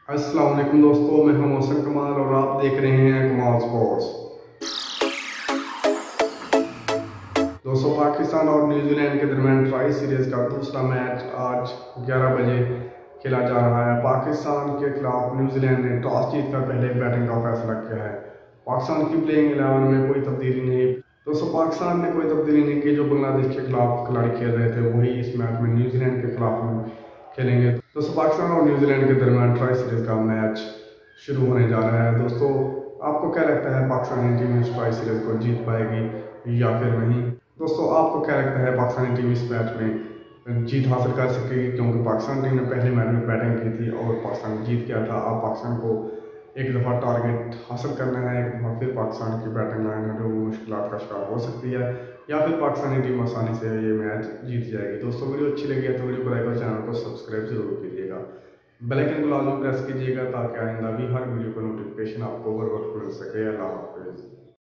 अस्सलाम वालेकुम दोस्तों, मैं हूं मौसम कमाल और आप देख रहे हैं कमाल स्पोर्ट्स। दोस्तों, पाकिस्तान और न्यूजीलैंड के दरमियान ट्राई सीरीज का दूसरा मैच आज 11 बजे खेला जा रहा है। पाकिस्तान के खिलाफ न्यूजीलैंड ने टॉस जीतकर पहले बैटिंग का फैसला किया है। पाकिस्तान की प्लेइंग 11 में कोई तब्दीली नहीं। दोस्तों, पाकिस्तान ने कोई तब्दीली नहीं की। जो बांग्लादेश के खिलाफ खिलाड़ी खेल रहे थे वही इस मैच में न्यूजीलैंड के खिलाफ खेलेंगे। दोस्तों, पाकिस्तान और न्यूजीलैंड के दरमियान ट्राई सीरीज का मैच शुरू होने जा रहा है। दोस्तों, आपको क्या लगता है पाकिस्तानी टीम इस ट्राई सीरीज को जीत पाएगी या फिर नहीं? दोस्तों, आपको क्या लगता है पाकिस्तानी टीम इस मैच में जीत हासिल कर सकेगी? क्योंकि पाकिस्तान टीम ने पहले मैच में बैटिंग की थी और पाकिस्तान जीत गया था। अब पाकिस्तान को एक दफ़ा टारगेट हासिल करना है, एक दफ़ा फिर पाकिस्तान की बैटिंग लाइन है जो मुश्किलात का शिकार हो सकती है, या फिर पाकिस्तानी टीम आसानी से ये मैच जीत जाएगी। दोस्तों, वीडियो अच्छी लगी है तो वीडियो को लाइक और चैनल को सब्सक्राइब जरूर कीजिएगा। बेल आइकन को लाजमी प्रेस कीजिएगा ताकि आइंदा भी हर वीडियो का नोटिफिकेशन आपको बर वक्त मिल सके। अल्लाह हाफिज़।